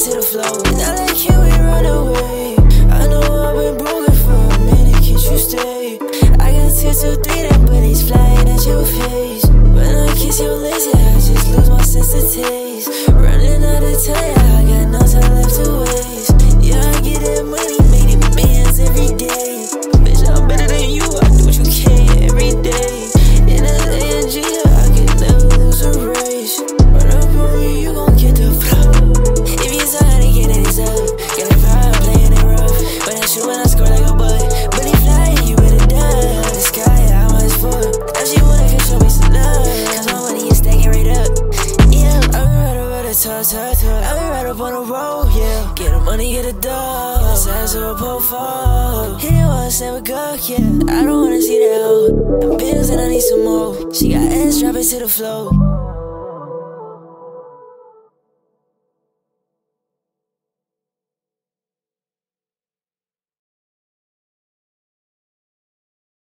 to the floor. Now like, can we run away? I know I've been broken for a minute, can't you stay? I got 2, 2, 3, them buddies flying at your face. When I kiss your lips, yeah, I just lose my sense of taste. Running out of time, yeah, I got no time left to waste. Yeah, I get that money, make it bands every day. Bitch, I'm better than you, I do what you can every day. In LA and G, I can never lose a race. Run up on me, you gon' get the flow. If you trying to get it, it's up. Got a vibe playing it rough. When I shoot, when I score like a bud. But he fly, you better duck. The sky, how much for? Now she wanna come show me some love. Cause my money is stacking right up. Yeah, I'm right about the talk. I'm right up on the road, yeah. Get the money, get a dog. Size of a profile. Hit it once, never go, yeah. I don't wanna see that hoe. Bills and I need some more. She got ass dropping to the floor.